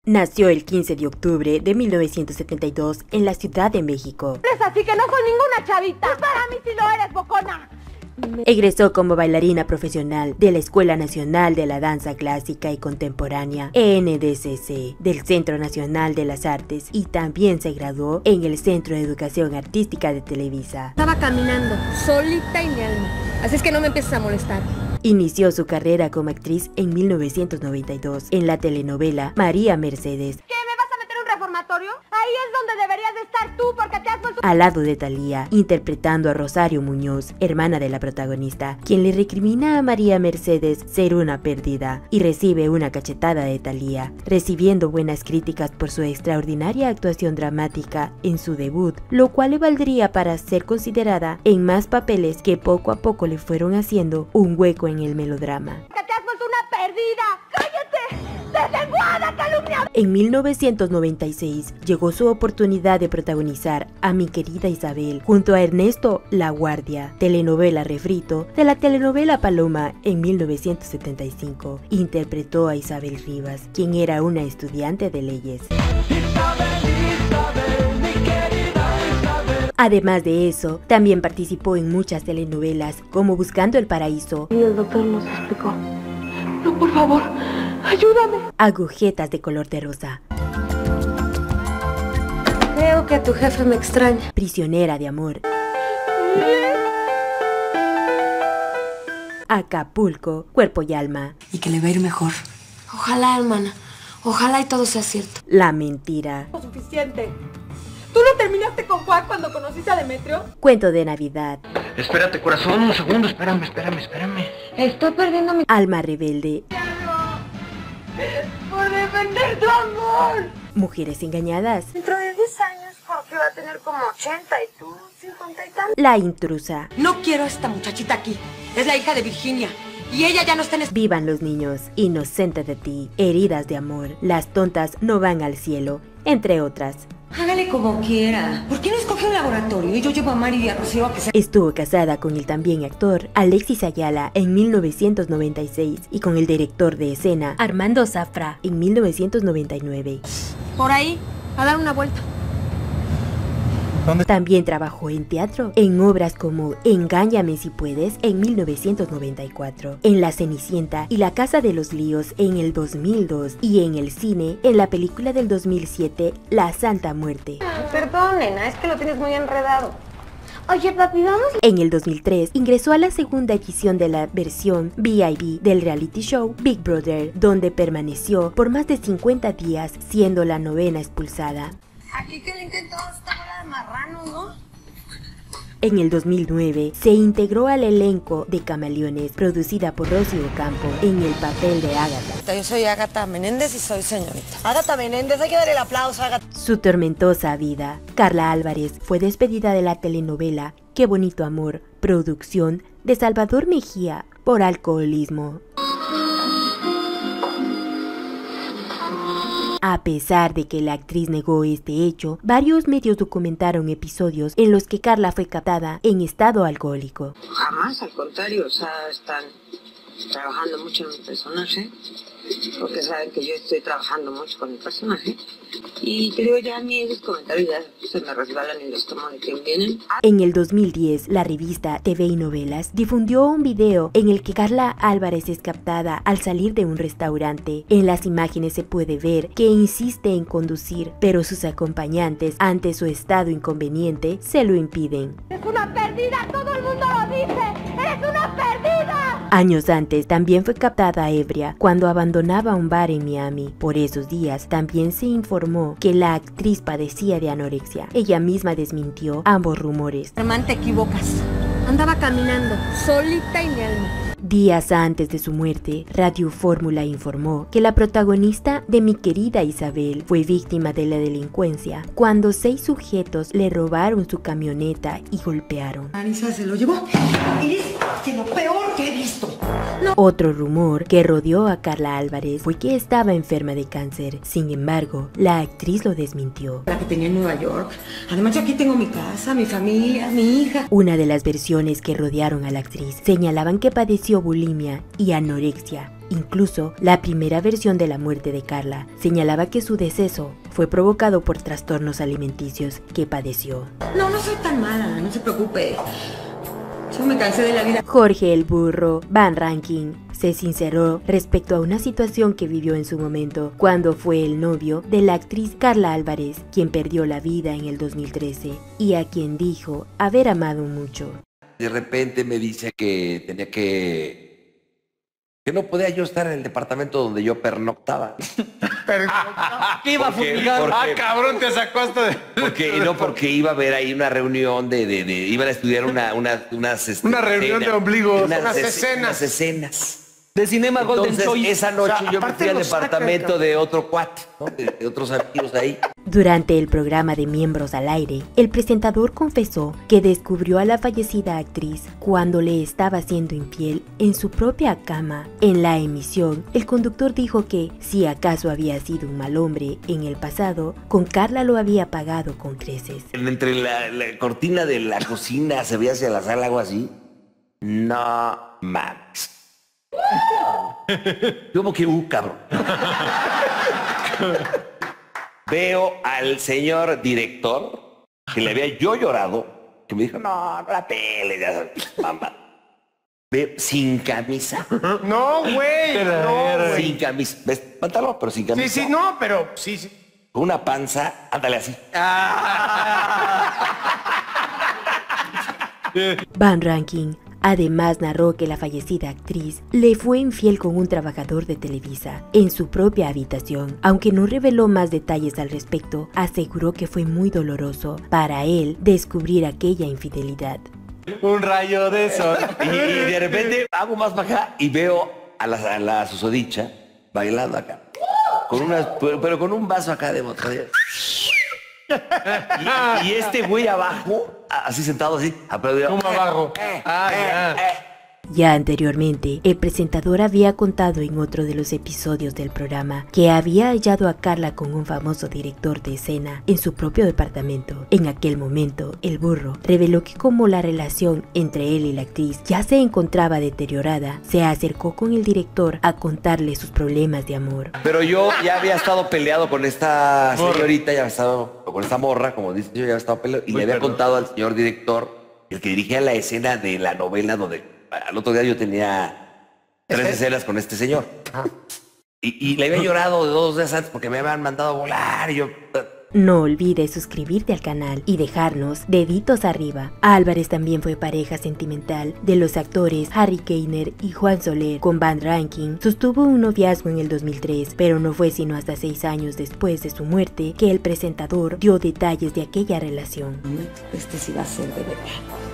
Nació el 15 de octubre de 1972 en la Ciudad de México. Es así que no soy ninguna chavita. Y para mí sí lo eres, bocona. Egresó como bailarina profesional de la Escuela Nacional de la Danza Clásica y Contemporánea, ENDCC, del Centro Nacional de las Artes, y también se graduó en el Centro de Educación Artística de Televisa. Estaba caminando, solita y mi alma. Así es que no me empieces a molestar. Inició su carrera como actriz en 1992 en la telenovela María Mercedes. ¿Qué, me vas a meter un reformatorio? Ahí es donde deberías de estar tú, porque te has vuelto... Al lado de Thalía, interpretando a Rosario Muñoz, hermana de la protagonista, quien le recrimina a María Mercedes ser una perdida y recibe una cachetada de Thalía, recibiendo buenas críticas por su extraordinaria actuación dramática en su debut, lo cual le valdría para ser considerada en más papeles que poco a poco le fueron haciendo un hueco en el melodrama. ¡Que te has vuelto una perdida! ¡Cállate! ¡Deslenguada, calumniadora! En 1996 llegó su oportunidad de protagonizar a Mi Querida Isabel junto a Ernesto La Guardia, telenovela refrito de la telenovela Paloma. En 1975 interpretó a Isabel Rivas, quien era una estudiante de leyes. Además de eso, también participó en muchas telenovelas como Buscando el Paraíso. Y el doctor nos explicó. No, por favor, ayúdame. Agujetas de color de rosa. Creo que tu jefe me extraña. Prisionera de amor. Acapulco, cuerpo y alma. Y que le va a ir mejor. Ojalá, hermana. Ojalá y todo sea cierto. La mentira. Suficiente. ¿Tú no terminaste con Juan cuando conociste a Demetrio? Cuento de Navidad. Espérate, corazón, un segundo, espérame. Estoy perdiendo mi... Alma rebelde. ¡Por defender tu amor! Mujeres engañadas. Dentro de 10 años, Jorge va a tener como 80 y tú 50 y tantos. La intrusa. No quiero a esta muchachita aquí. Es la hija de Virginia. Y ella ya no está en... Vivan los niños. Inocente de ti. Heridas de amor. Las tontas no van al cielo. Entre otras. Hágale como quiera. ¿Por qué no escoge un laboratorio? Y yo llevo a Mari y a Rocío a que se... Estuvo casada con el también actor Alexis Ayala en 1996 y con el director de escena Armando Zafra en 1999. Por ahí, a dar una vuelta. También trabajó en teatro, en obras como Engáñame si puedes en 1994, en La Cenicienta y La Casa de los Líos en el 2002 y en el cine en la película del 2007 La Santa Muerte. Perdón, nena, es que lo tienes muy enredado. Oye, papi, vamos. En el 2003 ingresó a la segunda edición de la versión VIP del reality show Big Brother, donde permaneció por más de 50 días, siendo la 9ª expulsada. Aquí que le intentó esta bola de marrano, ¿no? En el 2009 se integró al elenco de Camaleones, producida por Rocío Ocampo, en el papel de Ágata. Yo soy Ágata Menéndez y soy señorita. Ágata Menéndez, hay que darle el aplauso, Ágata. Su tormentosa vida. Carla Álvarez fue despedida de la telenovela Qué bonito amor, producción de Salvador Mejía, por alcoholismo. A pesar de que la actriz negó este hecho, varios medios documentaron episodios en los que Carla fue captada en estado alcohólico. Jamás, al contrario, o sea, están trabajando mucho en mi personaje, porque saben que yo estoy trabajando mucho con el personaje. Y te digo, ya a mí esos comentarios ya se me resbalan en el estómago de quien vienen. En el 2010, la revista TV y Novelas difundió un video en el que Carla Álvarez es captada al salir de un restaurante. En las imágenes se puede ver que insiste en conducir, pero sus acompañantes, ante su estado inconveniente, se lo impiden. ¡Es una perdida! ¡Todo el mundo lo dice! ¡Eres una perdida! Años antes, también fue captada ebria cuando abandonaba un bar en Miami. Por esos días, también se informó que la actriz padecía de anorexia. Ella misma desmintió ambos rumores. Hermano, te equivocas. Andaba caminando, solita y mi alma. Días antes de su muerte, Radio Fórmula informó que la protagonista de Mi Querida Isabel fue víctima de la delincuencia cuando 6 sujetos le robaron su camioneta y golpearon. Marisa se lo llevó. Eres de lo peor que he visto. No. Otro rumor que rodeó a Carla Álvarez fue que estaba enferma de cáncer. Sin embargo, la actriz lo desmintió. La que tenía en Nueva York. Además, yo aquí tengo mi casa, mi familia, mi hija. Una de las versiones que rodearon a la actriz señalaban que padeció bulimia y anorexia Incluso, la primera versión de la muerte de Carla señalaba que su deceso fue provocado por trastornos alimenticios que padeció. No, no soy tan mala, no se preocupe. Yo me cansé de la vida. Jorge el Burro Van Rankin se sinceró respecto a una situación que vivió en su momento cuando fue el novio de la actriz Carla Álvarez, quien perdió la vida en el 2013 y a quien dijo haber amado mucho. De repente me dice que tenía que no podía yo estar en el departamento donde yo pernoctaba. ¿Qué iba a fumigar? Cabrón, te sacó hasta de... Porque iba a haber ahí una reunión iban a estudiar unas una reunión de ombligos, unas escenas. De Cinema Golden Entonces, Choice. esa noche O sea, yo me aparte fui al lo saca, departamento cabrón. de otro cuate, ¿no? de otros amigos ahí. Durante el programa de Miembros al Aire, el presentador confesó que descubrió a la fallecida actriz cuando le estaba siendo infiel en su propia cama. En la emisión, el conductor dijo que, si acaso había sido un mal hombre en el pasado, con Carla lo había pagado con creces. Entre la cortina de la cocina se veía hacia la sala, algo así. No mames. Yo como que, cabrón. Veo al señor director, que le había yo llorado, que me dijo, no la pele, ya sabes, mamá. Veo sin camisa. No, güey. No, güey. Sin camisa. ¿Ves? Pantalón, pero sin camisa. Sí, no, pero sí. Con una panza, ándale así. Van Rankin además narró que la fallecida actriz le fue infiel con un trabajador de Televisa en su propia habitación. Aunque no reveló más detalles al respecto, aseguró que fue muy doloroso para él descubrir aquella infidelidad. Un rayo de sol. Y de repente hago más para acá y veo a la susodicha bailando acá. Pero con un vaso acá de vodka. Y este güey abajo, así sentado así, aplaudió. ¿Cómo abajo? Ya. Ya anteriormente, el presentador había contado en otro de los episodios del programa que había hallado a Carla con un famoso director de escena en su propio departamento. En aquel momento, el Burro reveló que como la relación entre él y la actriz ya se encontraba deteriorada, se acercó con el director a contarle sus problemas de amor. Pero yo ya había estado peleado con esta señorita, ya había estado con esta morra, como dice, yo ya había estado peleado, y le había contado al señor director, el que dirigía la escena de la novela donde al otro día yo tenía 3 escenas con este señor. Y le había llorado de 2 días antes porque me habían mandado a volar y yo... No olvides suscribirte al canal y dejarnos deditos arriba. Álvarez también fue pareja sentimental de los actores Harry Keiner y Juan Soler. Con Van Rankin sostuvo un noviazgo en el 2003, pero no fue sino hasta 6 años después de su muerte que el presentador dio detalles de aquella relación. Este sí va a ser de verdad.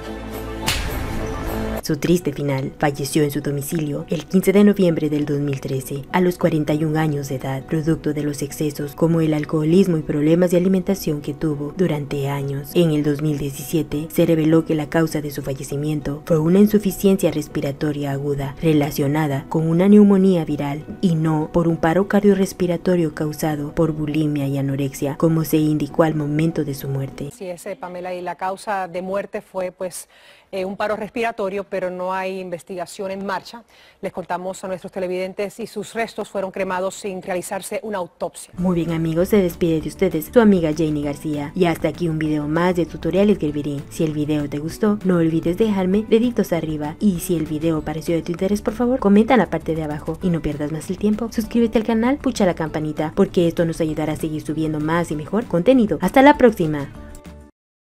Su triste final: falleció en su domicilio el 15 de noviembre del 2013, a los 41 años de edad, producto de los excesos como el alcoholismo y problemas de alimentación que tuvo durante años. En el 2017 se reveló que la causa de su fallecimiento fue una insuficiencia respiratoria aguda relacionada con una neumonía viral y no por un paro cardiorrespiratorio causado por bulimia y anorexia, como se indicó al momento de su muerte. Sí, Pamela, y la causa de muerte fue un paro respiratorio, pero no hay investigación en marcha. Les contamos a nuestros televidentes y sus restos fueron cremados sin realizarse una autopsia. Muy bien amigos, se despide de ustedes su amiga Janie García. Y hasta aquí un video más de Tutoriales Gerberín. Si el video te gustó, no olvides dejarme deditos arriba. Y si el video pareció de tu interés, por favor, comenta en la parte de abajo. Y no pierdas más el tiempo, suscríbete al canal, pucha la campanita, porque esto nos ayudará a seguir subiendo más y mejor contenido. ¡Hasta la próxima!